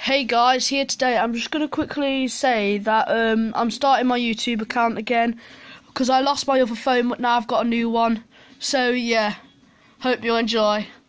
Hey guys, here today. I'm just going to quickly say that I'm starting my YouTube account again because I lost my other phone, but now I've got a new one. So yeah, hope you enjoy.